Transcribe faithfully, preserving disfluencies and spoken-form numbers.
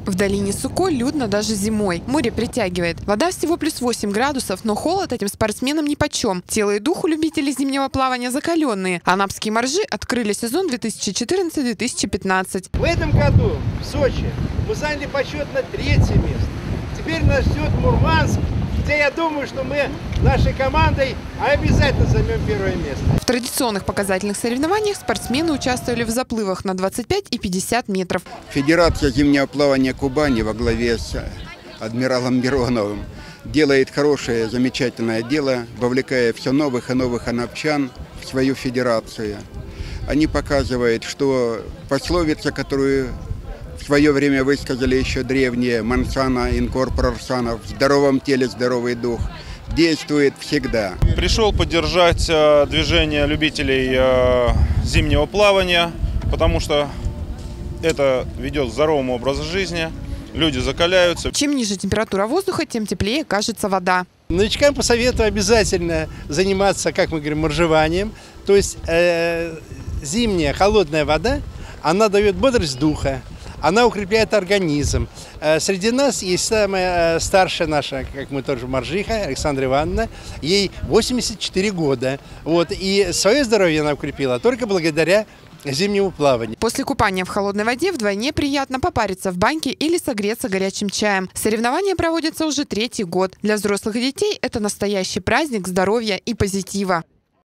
В долине Суко людно даже зимой. Море притягивает. Вода всего плюс восемь градусов, но холод этим спортсменам нипочем. Тело и дух у любителей зимнего плавания закаленные. Анапские моржи открыли сезон две тысячи четырнадцатый — две тысячи пятнадцатый. В этом году в Сочи мы заняли почетно третье место. Теперь нас ждет Мурманск, где я думаю, что мы нашей командой обязательно займем первое место. В традиционных показательных соревнованиях спортсмены участвовали в заплывах на двадцать пять и пятьдесят метров. Федерация зимнего плавания Кубани во главе с адмиралом Мироновым делает хорошее, замечательное дело, вовлекая все новых и новых анапчан в свою федерацию. Они показывают, что пословица, которую в свое время высказали еще древние «Мансана инкорпор сана» в здоровом теле здоровый дух, действует всегда. Пришел поддержать э, движение любителей э, зимнего плавания, потому что это ведет к здоровому образу жизни, люди закаляются. Чем ниже температура воздуха, тем теплее кажется вода. Новичкам посоветую обязательно заниматься, как мы говорим, моржеванием. То есть э, зимняя холодная вода, она дает бодрость духа. Она укрепляет организм. Среди нас есть самая старшая наша, как мы тоже, моржиха, Александра Ивановна. Ей восемьдесят четыре года. Вот. И свое здоровье она укрепила только благодаря зимнему плаванию. После купания в холодной воде вдвойне приятно попариться в баньке или согреться горячим чаем. Соревнования проводятся уже третий год. Для взрослых и детей это настоящий праздник здоровья и позитива.